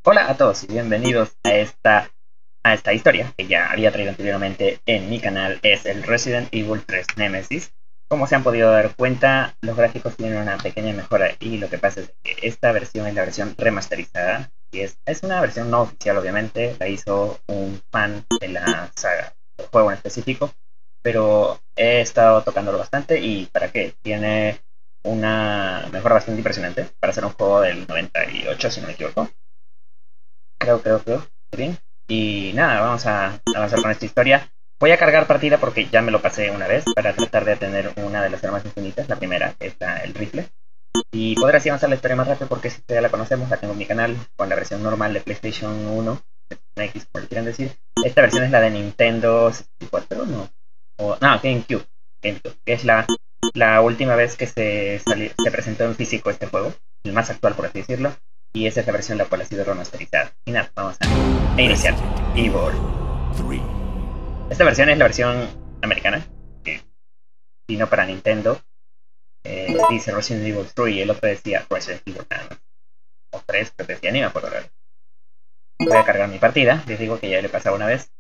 Hola a todos y bienvenidos a esta historia que ya había traído anteriormente en mi canal. Es el Resident Evil 3 Nemesis. Como se han podido dar cuenta, los gráficos tienen una pequeña mejora y lo que pasa es que esta versión es la versión remasterizada y es una versión no oficial, obviamente. La hizo un fan de la saga, del juego en específico, pero he estado tocándolo bastante y para qué, tiene una mejora bastante impresionante para ser un juego del 98, si no me equivoco. Creo. Bien. Y nada, vamos a avanzar con esta historia. Voy a cargar partida porque ya me lo pasé una vez para tratar de tener una de las armas infinitas. La primera es el rifle. Y poder así avanzar la historia más rápido porque si ya la conocemos, la tengo en mi canal con la versión normal de PlayStation 1, X, por lo que quieran decir. Esta versión es la de Nintendo 64, ¿no? No, GameCube, que es la última vez que se presentó en físico este juego, el más actual por así decirlo. Y esa es la versión la cual ha sido remasterizada. Y nada, vamos a iniciar. Evil 3. Esta versión es la versión americana, que vino para Nintendo. Dice Resident Evil 3 y el otro decía Resident Evil 3. O 3, creo que decía, ni me acuerdo. Voy a cargar mi partida, les digo que ya le he pasado una vez.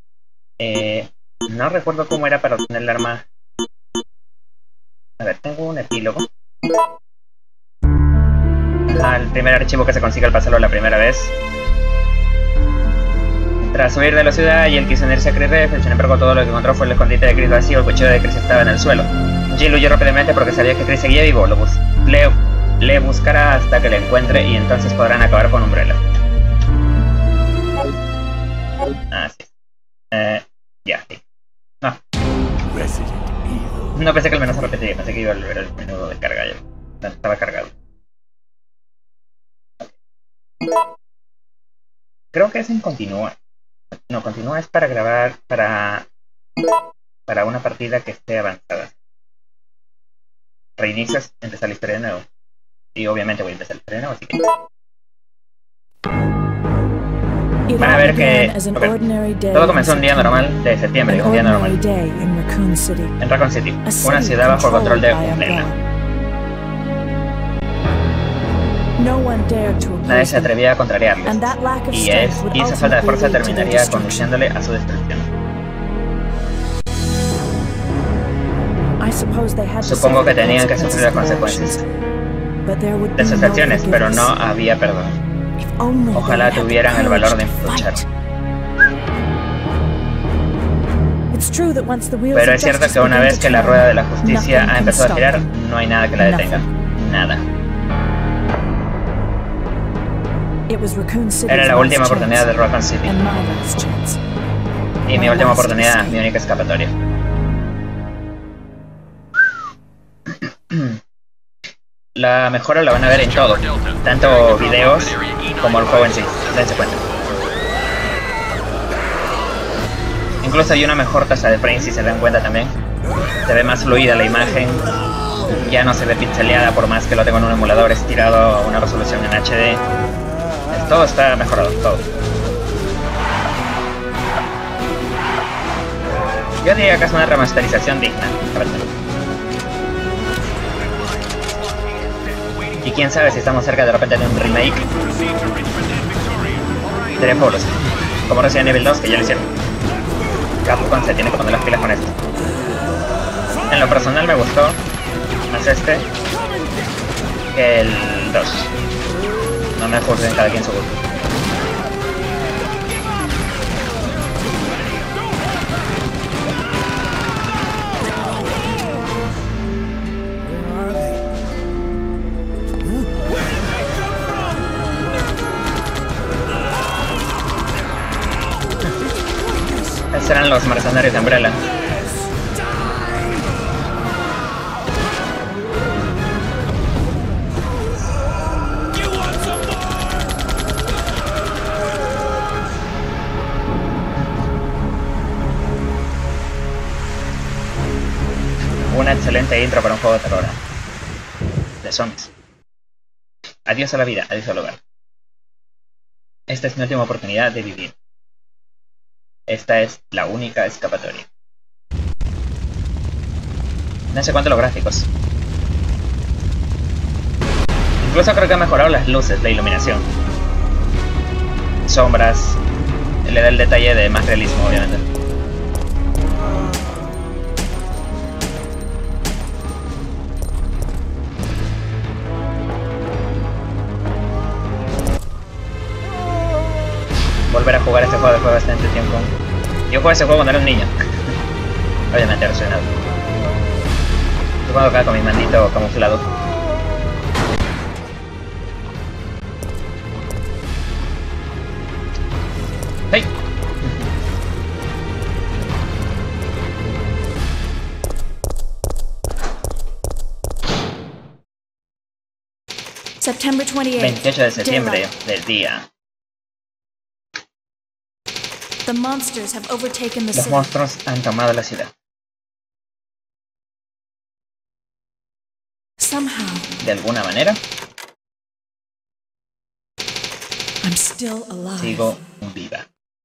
No recuerdo cómo era para obtener el arma. A ver, tengo un epílogo. Al primer archivo que se consigue al pasarlo la primera vez. Tras huir de la ciudad, Jill quiso unirse a Chris Redfield. Sin embargo, todo lo que encontró fue el escondite de Chris vacío. El cuchillo de Chris estaba en el suelo. Jill huyó rápidamente porque sabía que Chris seguía vivo. Le buscará hasta que le encuentre y entonces podrán acabar con Umbrella. Así es. Ya, sí. No pensé que el menú se repetiría, pensé que iba a volver al menú de carga ya. Estaba cargado. Creo que es en continúa. No, continúa es para grabar para una partida que esté avanzada. Reinicias, empezar la historia de nuevo. Y obviamente voy a empezar la historia de nuevo, así que van a ver que todo comenzó un día normal de septiembre, un día normal en Raccoon City, una ciudad bajo el control de Umbrella. Nadie se atrevía a contrariarles, y esa falta de fuerza terminaría conduciéndole a su destrucción. Supongo que tenían que sufrir las consecuencias de sus acciones, pero no había perdón. Ojalá tuvieran el valor de luchar. Pero es cierto que una vez que la rueda de la justicia ha empezado a girar, no hay nada que la detenga. Nada. Era la última oportunidad de Raccoon City. Y mi última oportunidad, mi única escapatoria. La mejora la van a ver en todo, tanto videos como el juego en sí, dense cuenta. Incluso hay una mejor tasa de frame si se dan cuenta también. Se ve más fluida la imagen, ya no se ve pixeleada por más que lo tengo en un emulador estirado a una resolución en HD. Todo está mejorado, todo. Yo diría que es una remasterización digna, la verdad. Y quién sabe si estamos cerca de repente de un remake. Sería fabuloso. Como Resident Evil 2, que ya lo hicieron. Capcom se tiene que poner las pilas con esto. En lo personal me gustó más este que el 2. No me juzguen, cada quien su gusto. Estos eran los mercenarios de Umbrella. Una excelente intro para un juego de terror. De zombies. Adiós a la vida, adiós al hogar. Esta es mi última oportunidad de vivir. Esta es la única escapatoria. No sé cuánto los gráficos. Incluso creo que ha mejorado las luces, la iluminación. sombras, le da el detalle de más realismo, obviamente. Volver a jugar este juego después de bastante tiempo. Yo jugué ese juego cuando era un niño. Obviamente versionado. Yo juego acá con mi mandito camuflado. ¡Hey! September 28 de septiembre del día. The monsters have overtaken the Los city. monstruos han tomado la ciudad. Somehow, De alguna manera, I'm still alive. sigo viva.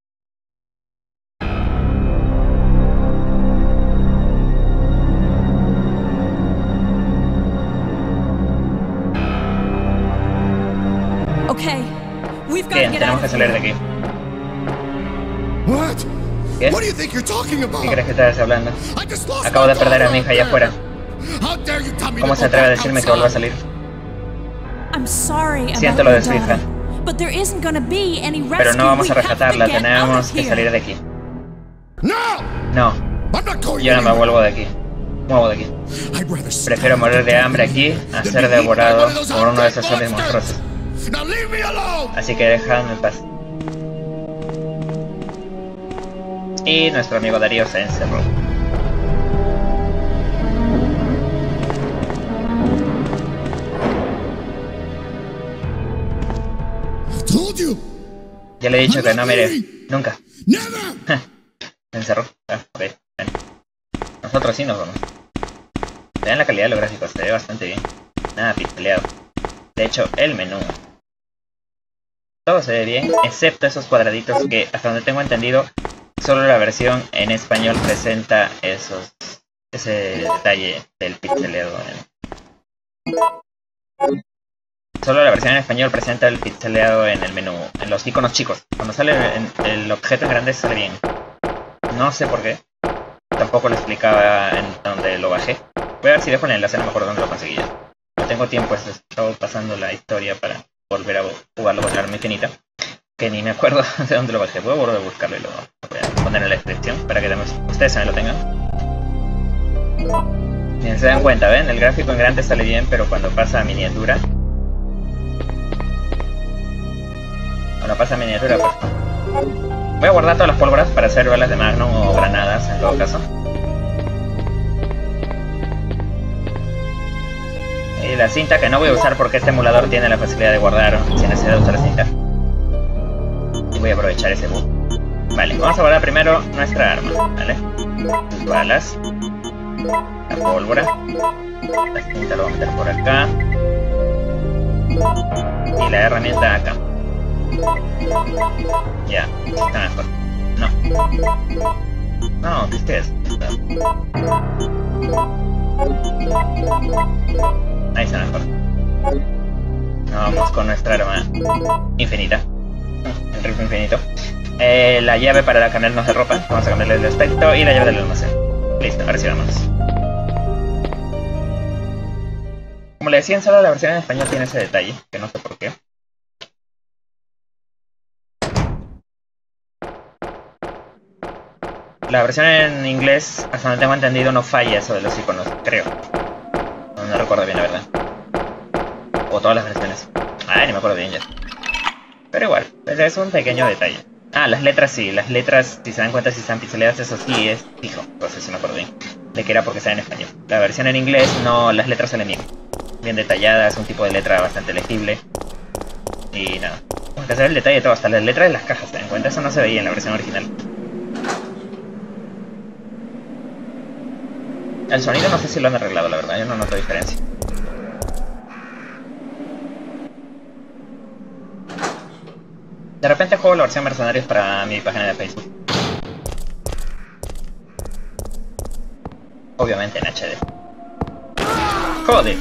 Okay, we've got to Bien, get tenemos out que of salir de here. aquí. What? ¿Qué? What do you think you're talking about? ¿Qué crees que estás hablando? I just lost Acabo my de perder a mi hija allá daughter afuera. out there. How dare you tell me ¿Cómo to se go atreve a back decirme que vuelva a outside? salir? I'm sorry Siento about lo your de su hija. daughter, but there isn't going to be any rescue. Pero no vamos a We have to rescatarla, get out tenemos of que here. salir de aquí. No! No, I'm not going yo no me anywhere. vuelvo de aquí. Muevo de aquí. I'd rather starve Prefiero morir de hambre aquí a than ser be eaten by devorado one of those por uno de esos undead zombies monsters. monstruosos. Now leave me alone! Así que dejadme en paz. Y nuestro amigo Darío se encerró. I told you! Ya le he dicho que no mire. Nunca. Never! Se encerró. Ah, ok. Bueno. Nosotros sí nos vamos. Vean la calidad de los gráficos, se ve bastante bien. Nada pixeleado. De hecho, el menú. Todo se ve bien, excepto esos cuadraditos que, hasta donde tengo entendido, solo la versión en español presenta ese detalle del pixeleado. Solo la versión en español presenta el pixeleado en el menú, en los iconos chicos. Cuando sale el objeto en grande sale bien. No sé por qué. Tampoco lo explicaba en donde lo bajé. Voy a ver si dejo el enlace, no me acuerdo dónde lo conseguí. No tengo tiempo, estaba pasando la historia para volver a jugarlo con el arma infinita. Que ni me acuerdo de dónde lo bajé. Voy a volver a buscarlo y lo voy a poner en la descripción para que ustedes también lo tengan. Bien, se dan cuenta, ¿ven? El gráfico en grande sale bien, pero cuando pasa a miniatura... Cuando pasa a miniatura, pues no. Voy a guardar todas las pólvoras para hacer balas de Magnum o granadas, en todo caso. Y la cinta que no voy a usar porque este emulador tiene la facilidad de guardar sin necesidad de usar la cinta. Y voy a aprovechar ese bug. Vale, vamos a guardar primero nuestra arma, ¿vale? Las balas. La pólvora. La cinta lo voy a meter por acá. Y la herramienta acá. Ya, está mejor. No, ¿qué es? Ahí está mejor. Vamos con nuestra arma infinita. El rifle infinito. La llave para cambiarnos de ropa. Vamos a cambiarle el aspecto. Y la llave del almacén. Listo, ahora sí vámonos. Como le decía, solo la versión en español tiene ese detalle, que no sé por qué. La versión en inglés, hasta donde tengo entendido, no falla eso de los iconos, creo. No recuerdo bien la verdad. O todas las versiones. Ay, no me acuerdo bien ya. Pero igual, pues es un pequeño detalle. Ah, las letras sí, las letras, si se dan cuenta si están pixeladas, eso sí es fijo. Entonces sí me acuerdo bien. De que era porque está en español. La versión en inglés, no, las letras salen bien. Bien detalladas, un tipo de letra bastante legible. Y nada. Como que se ve el detalle de todo, hasta las letras de las cajas, ¿se dan cuenta? Eso no se veía en la versión original. El sonido no sé si lo han arreglado, la verdad, yo no noto diferencia. De repente juego la versión Mercenarios para mi página de Facebook. Obviamente en HD. ¡Joder!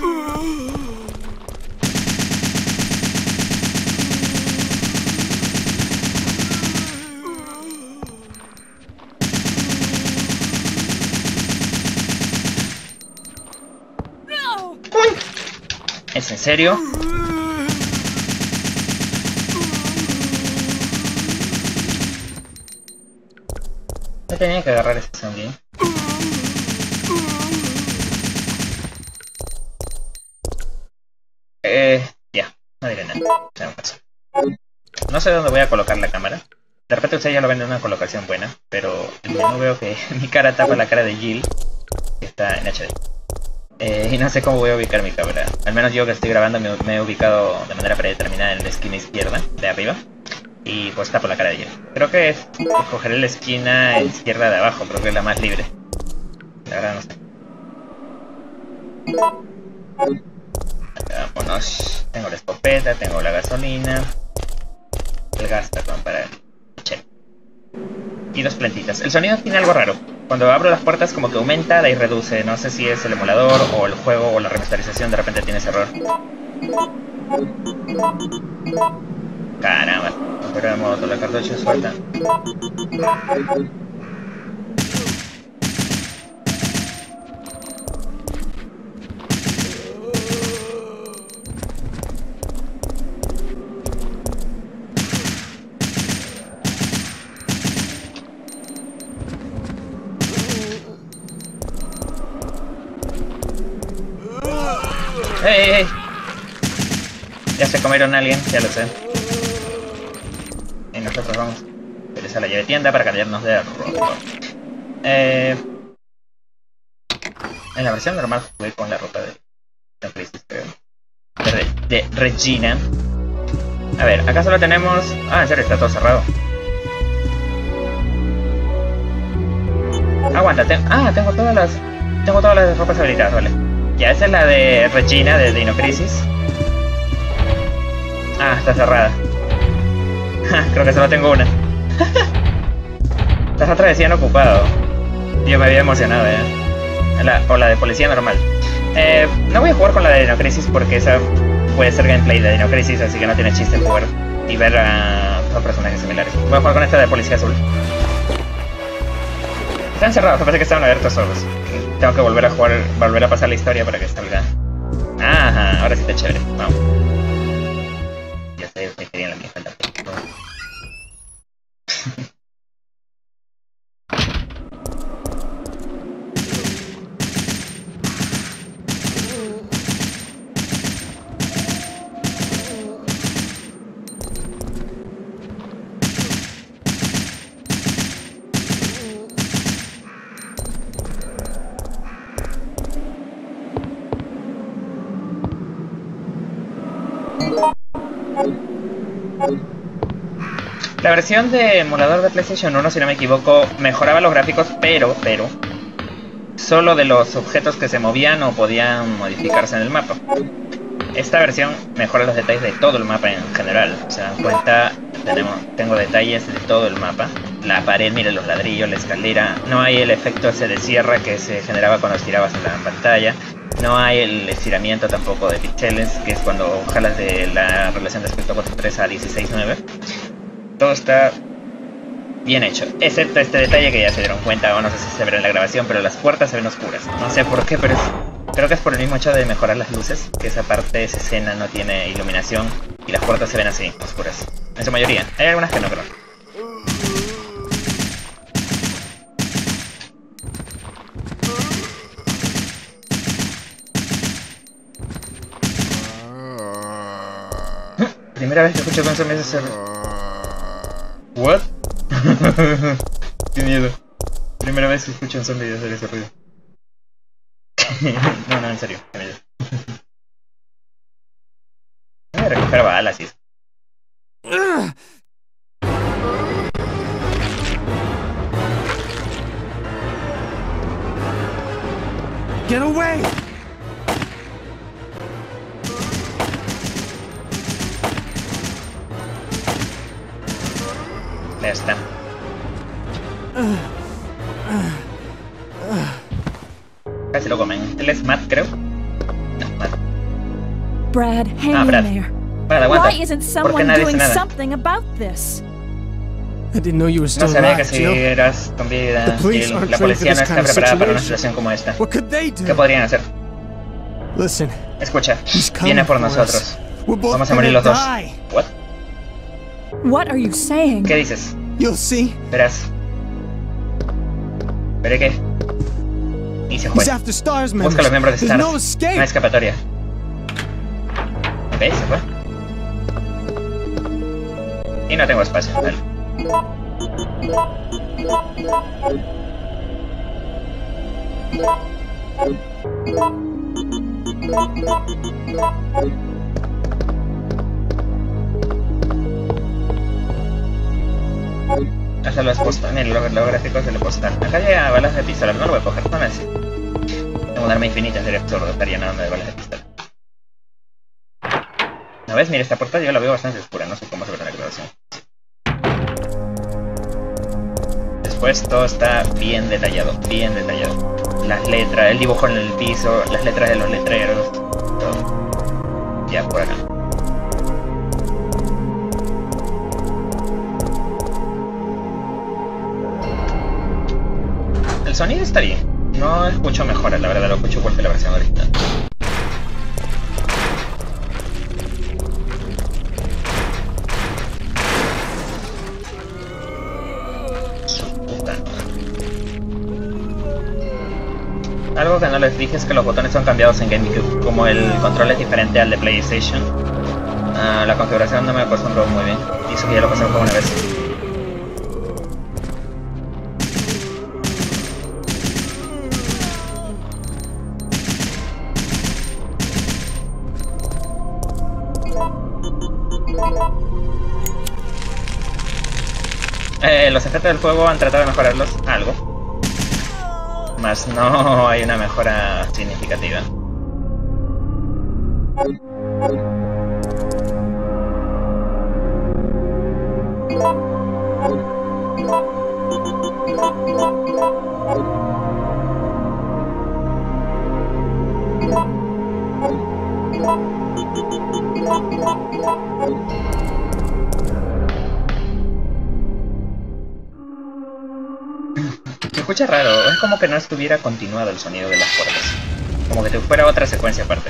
¿Es en serio? No tenía que agarrar ese zombie. Ya, no diré nada. No sé dónde voy a colocar la cámara. De repente ustedes ya lo ven en una colocación buena, pero en el menú veo que mi cara tapa la cara de Jill, que está en HD. Y no sé cómo voy a ubicar mi cámara. Al menos yo que estoy grabando me he ubicado de manera predeterminada en la esquina izquierda, de arriba. Y pues tapo la cara de Jill. Creo que escogeré la esquina izquierda de abajo, creo que es la más libre. La verdad no sé. Vámonos. Tengo la escopeta, tengo la gasolina. El gas, perdón, para el chel. Y dos plantitas. El sonido tiene algo raro. Cuando abro las puertas como que aumenta y reduce. No sé si es el emulador o el juego o la remasterización de repente tiene ese error. Caramba. Pero de modo, la cartucho suelta. ¡Hey, hey! Ya se comieron a alguien, ya lo sé. Y nosotros vamos a utilizar la llave tienda para cambiarnos de ropa. En la versión normal jugué con la ropa de Crisis, creo. De Regina. A ver, acá solo tenemos... Ah, en serio, está todo cerrado. Aguanta, tengo todas las ropas habilitadas, vale. Ya, esa es la de Regina, de Dino Crisis. Ah, está cerrada. Creo que solo tengo una. Las otras decían ocupado. Yo me había emocionado, o la de policía normal. No voy a jugar con la de Dino Crisis porque esa puede ser gameplay de Dino Crisis, así que no tiene chiste jugar y ver a dos personajes similares. Voy a jugar con esta de policía azul. Están cerrados, me parece que estaban abiertos solos. Tengo que volver a pasar la historia para que salga. Ajá, ahora sí está chévere. Vamos. Ya sé, me querían la mía falta. La versión de emulador de PlayStation 1, si no me equivoco, mejoraba los gráficos, pero solo de los objetos que se movían o podían modificarse en el mapa. Esta versión mejora los detalles de todo el mapa en general. Se dan cuenta, tengo detalles de todo el mapa. La pared, miren los ladrillos, la escalera. No hay el efecto ese de sierra que se generaba cuando estirabas en la pantalla. No hay el estiramiento tampoco de píxeles, que es cuando jalas de la relación de aspecto 4:3 a 16:9. Todo está bien hecho, excepto este detalle que ya se dieron cuenta, o no sé si se verá en la grabación, pero las puertas se ven oscuras. No sé por qué, pero creo que es por el mismo hecho de mejorar las luces, que esa parte, esa escena no tiene iluminación y las puertas se ven así, oscuras. En su mayoría, hay algunas que no, creo. Primera vez que escucho con zombies hacer... ¿What? Qué miedo. Primera vez que escucho un zombie hacer ese ruido. No, en serio, qué miedo. Voy a recoger balas y eso. Get away! Ya está. Casi lo comen. Él es Matt, creo. No, Matt. Brad, hang in Brad. there. Brad, aguanta. Why isn't ¿Por qué someone nadie dice doing nada? something about this? I didn't know you were No still sabía que alive, si Jill. eras con vida, The police Jill. aren't La trained for policía no this está kind of preparada para una situation. situación como esta. What could they ¿Qué do? podrían hacer? Listen. Escucha, He's coming viene por for us. nosotros. We're both Vamos a morir los dos. gonna die. What? What are you saying? ¿Qué dices? You'll see. Verás. ¿Veré qué? Y se fue. He's after Stars members. Busca a los miembros de There's Stars. no No hay escape. escapatoria. Ok, se fue. Y no tengo espacio. Vale. Hasta los postal, miren, los gráficos de la postal. Acá hay balas de pistola, no lo voy a coger, no me hace. Tengo un arma infinita, sería absurdo estar llenando de balas de pistola. ¿No ves? Mira, esta puerta yo la veo bastante oscura, no sé cómo se ve en la grabación. Después todo está bien detallado, bien detallado. Las letras, el dibujo en el piso, las letras de los letreros, todo. Ya, por acá. El sonido está bien. No escucho mejora, la verdad, lo escucho igual que la versión original. Algo que no les dije es que los botones son cambiados en GameCube. Como el control es diferente al de PlayStation, la configuración no me acostumbró muy bien. Y eso que ya lo pasé como una vez. Los efectos del juego han tratado de mejorarlos algo, más no hay una mejora significativa. Se escucha raro, es como que no estuviera continuado el sonido de las puertas. Como que fuera otra secuencia aparte.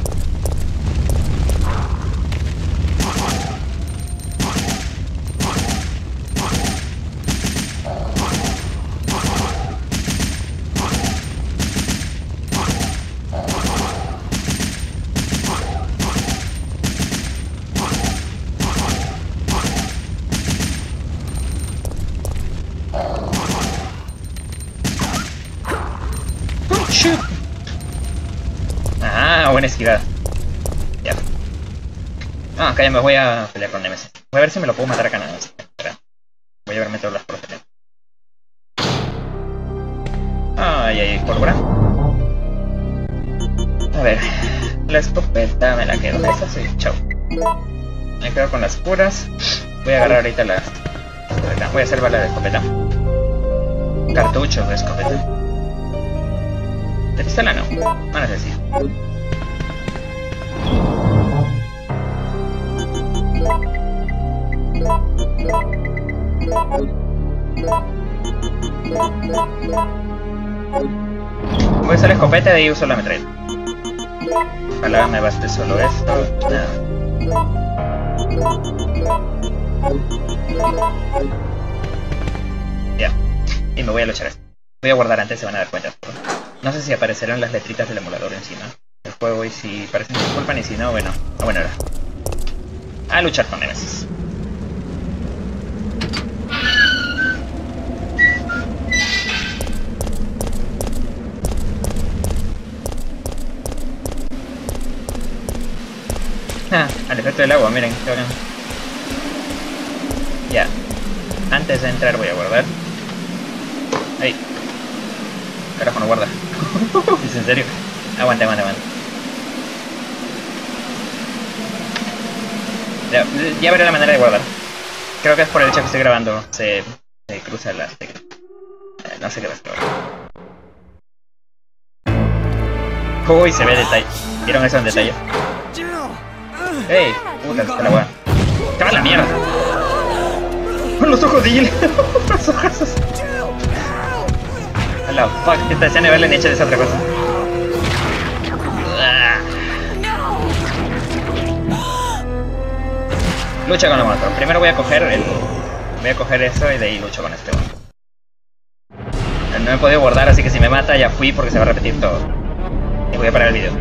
Ah, buena esquivada. Ya. Ah, acá ya me voy a pelear con Nemesis. Voy a ver si me lo puedo matar acá nada más. Espera. Voy a llevarme todas las proteínas. Ay, ay, pólvora. A ver. La escopeta me la quedo. Esa sí, chao. Me quedo con las curas. Voy a agarrar ahorita la escopeta. Voy a hacer bala de escopeta. Cartuchos de escopeta. De pistola no. No necesito. Voy a usar la escopeta y de ahí uso la metralla. Ojalá me baste solo esto. Ya. Y me voy a luchar esto. Voy a guardar antes, se van a dar cuenta. No sé si aparecerán las letritas del emulador encima del juego y si parecen disculpan y si no, bueno. Ah, bueno, ahora. A luchar con Nemesis. Ah, al efecto del agua, miren, qué bacán. Ya. Antes de entrar voy a guardar. Ahí. Carajo, no guarda. ¿Es en serio? Aguanta. Ya veré la manera de guardar. Creo que es por el hecho que estoy grabando. Se cruza la... no sé qué va a estar. Uy, se ve detalle. ¿Vieron eso en detalle? ¡Ey! Puta, está la weá. ¡Te va la mierda! ¡Con los ojos de Jill! ¡Los ojos! A la fuck, esta escena de Verlaine hecha de esa otra cosa. Lucha con el monstruo. Primero voy a coger eso y de ahí lucho con este monstruo. No he podido guardar, así que si me mata ya fui porque se va a repetir todo. Y voy a parar el video.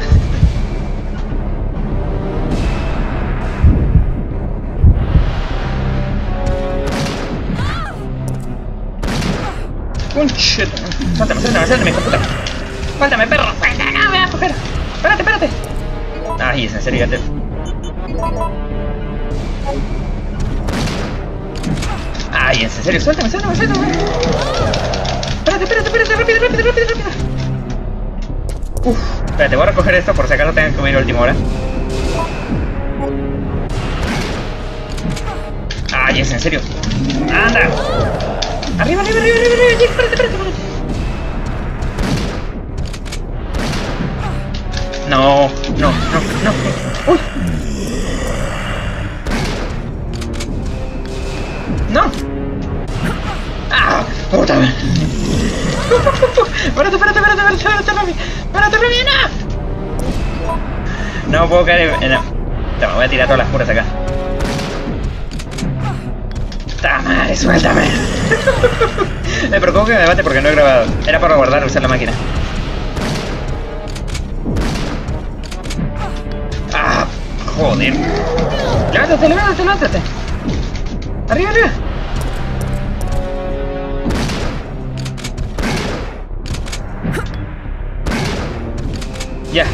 Un shit. Suéltame, hijo de puta. Suéltame, perro. Suéltame, no, me vas a coger. Espérate. Ay, es en serio, ya te... Ay, en serio, suéltame. Espérate, rápido. Espérate, voy a recoger esto por si acaso tengo que huir a última hora. Ay, es en serio. Anda. Arriba, espérate. No. Uy. No. Ah, puta. Espérate, Rami, no puedo caer en... No, me voy a tirar todas las curas acá. ¡Ta madre, suéltame! Me preocupo que me mate porque no he grabado. Era para guardar, usar la máquina. ¡Ah! ¡Joder! ¡Levántate! ¡Arriba! Ya.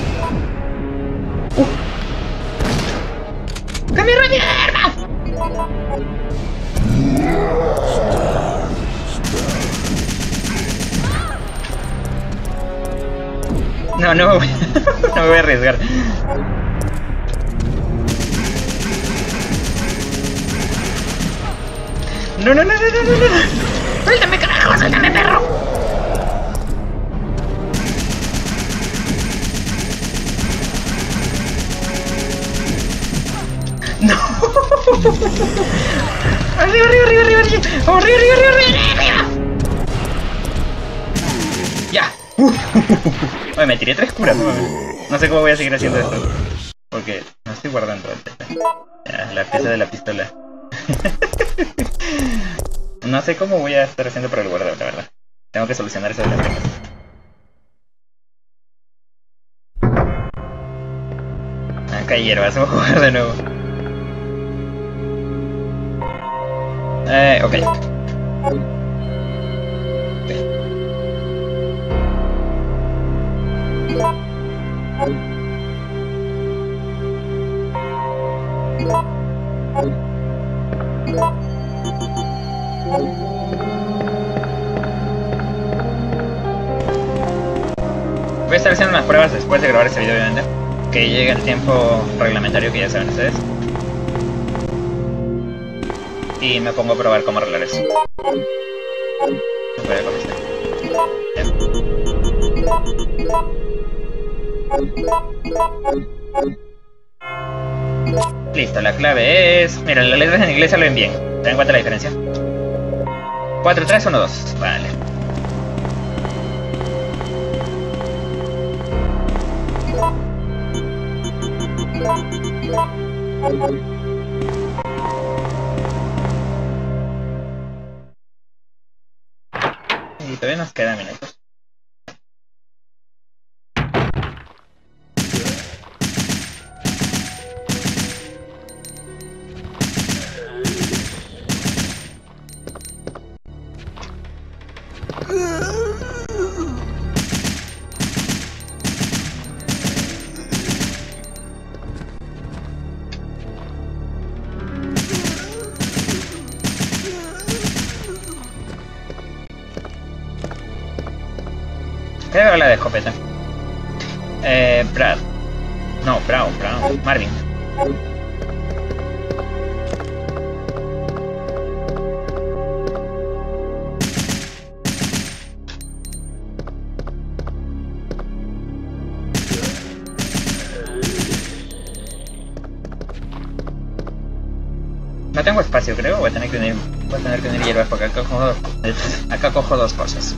¡Cambio de mierda! No me voy a arriesgar. No. Suéltame, carajo, suéltame, perro. No. Arriba. Vamos, arriba. Ya. Oye, me tiré 3 curas. No sé cómo voy a seguir haciendo esto. Porque no estoy guardando la pieza de la pistola. No sé cómo voy a estar haciendo para el guardado, la verdad. Tengo que solucionar eso de las temas. Acá hay hierbas, vamos a jugar de nuevo. Ok. Voy a estar haciendo unas pruebas después de grabar este video, obviamente. Que llegue el tiempo reglamentario que ya saben ustedes. Y me pongo a probar cómo arreglar eso. Voy a comenzar. Listo, la clave es... Mira, las letras en inglés salen bien. ¿Te dan cuenta la diferencia? 4, 3, 1, 2. Vale. Y todavía nos quedan minutos. Creo que la de escopeta. Brad. No, Brown. Marvin. No tengo espacio, creo. Voy a tener que unir hierbas porque acá cojo dos cosas.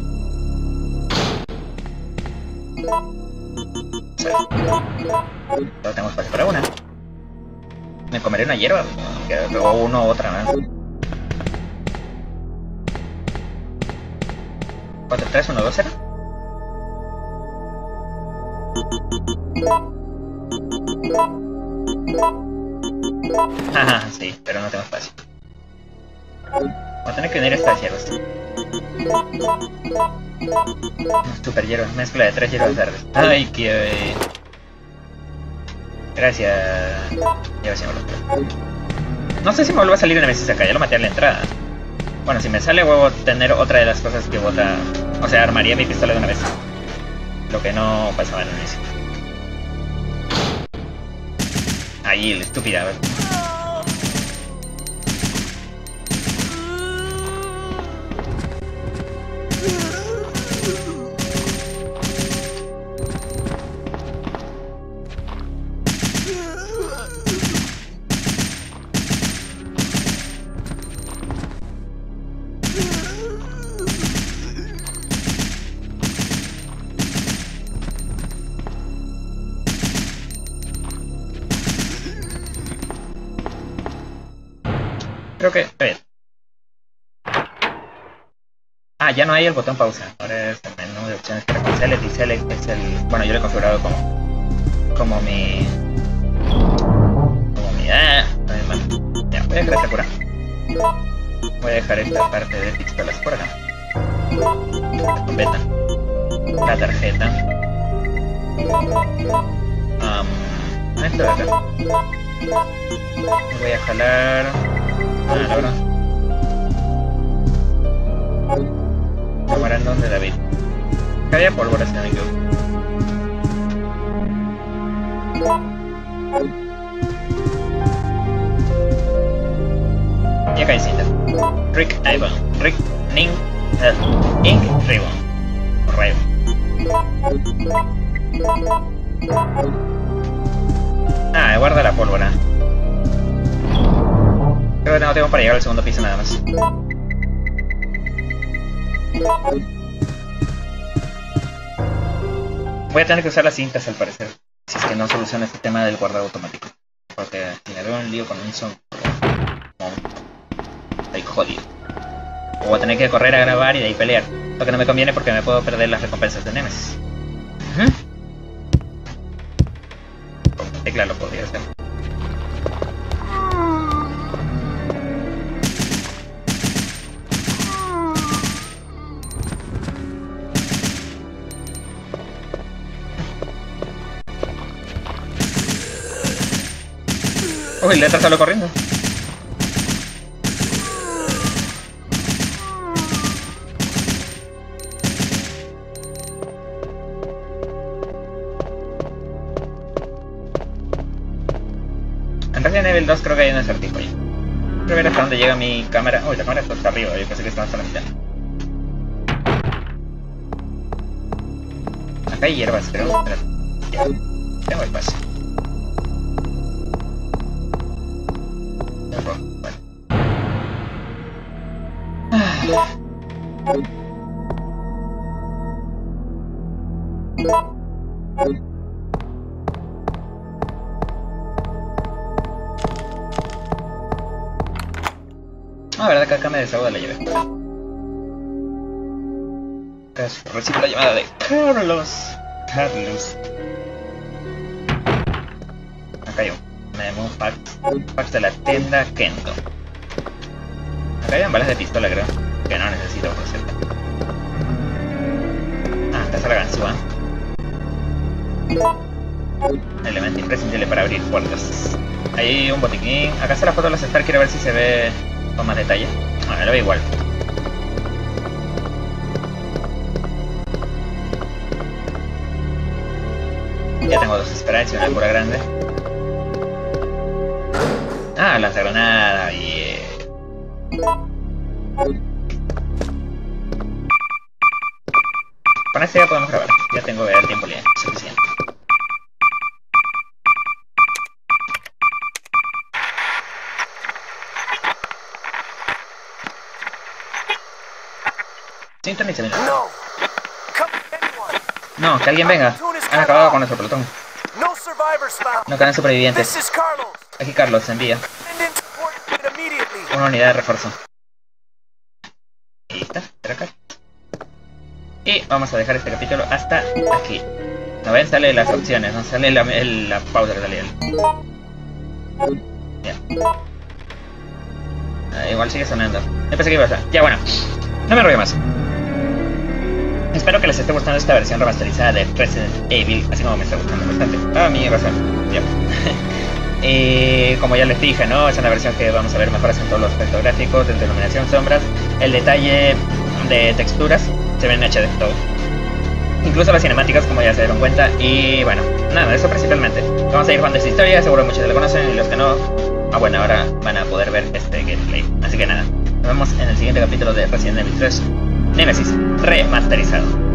Sí. Solo tengo espacio para una. Me comeré una hierba, o uno u otra más. 4, 3, 1, 2, 0. Ajá, sí, pero no tengo espacio. Voy a tener que unir estas hierbas. Super hierbas, mezcla de 3 hierbas verdes. Ay, qué... Gracias. Ya ves si me lo espero. No sé si me vuelve a salir Nemesis acá, ya lo maté a la entrada. Bueno, si me sale vuelvo a tener otra de las cosas que bota. O sea, armaría mi pistola de una vez. Lo que no pasaba en el inicio. Ahí, la estúpida, a ver. Creo que... Ah, ya no hay el botón pausa. Ahora es el menú de opciones que con Select y Select es el... Bueno, yo lo he configurado como mi... Ya, voy a dejar esta cura. Voy a dejar esta parte de pistolas por acá. La bombeta. La tarjeta. Esto de acá. Voy a jalar... Ah, la verdad. Memorandum de David. Había pólvora, si no me equivoco. Y acá hay cinta. Rick Ivan. Rick Ning Ink Ribbon. Ribbon. Ah, guarda la pólvora. Creo que tengo tiempo para llegar al segundo piso nada más. Voy a tener que usar las cintas al parecer. Si es que no soluciona este tema del guardado automático. Porque si me veo un lío con un son... Estoy jodido. O voy a tener que correr a grabar y de ahí pelear. Lo que no me conviene porque me puedo perder las recompensas de Nemesis. Con tecla lo podría hacer. Uy, letra salió corriendo. En Resident Evil 2 creo que hay un acertijo ahí. Quiero ver hasta dónde llega mi cámara. Uy, la cámara está hasta arriba, yo pensé que estaba hasta la mitad. Acá hay hierbas, creo. Ya. Tengo espacio. Ah, verdad que acá me desahogo de la llave. Recibo la llamada de Carlos. Acá hay un memo fax de la tienda Kendo. Acá hay balas de pistola, creo. Que no necesito, por cierto. Ah, esta es la ganzúa. Elemento imprescindible para abrir puertas. Hay un botiquín. Acá está la foto de las Star, quiero ver si se ve con más detalle. Bueno, lo veo igual. Ya tengo 2 sprites y una cura grande. Ah, lanzagranada, yeah. Con este ya podemos grabar. Ya tengo el tiempo libre suficiente. No, que alguien venga. Han acabado con nuestro pelotón. No quedan supervivientes. Aquí Carlos envía una unidad de refuerzo. Ahí está, acá. Y vamos a dejar este capítulo hasta aquí. ¿No ven? Sale las opciones, no sale la pausa en realidad. Ya. Igual sigue sonando. Yo pensé que iba a pasar. Ya bueno, no me enrollo más. Espero que les esté gustando esta versión remasterizada de Resident Evil, así como me está gustando bastante. Ah, mi razón. Ya. Y como ya les dije, ¿no? Es una versión que vamos a ver mejoras en todos los aspectos gráficos, desde iluminación, sombras, el detalle de texturas, se ven en HD todo. Incluso las cinemáticas, como ya se dieron cuenta. Y bueno, nada, eso principalmente. Vamos a ir jugando esta historia, seguro muchos ya la conocen y los que no, bueno, ahora van a poder ver este gameplay. Así que nada, nos vemos en el siguiente capítulo de Resident Evil 3 Nemesis remasterizado.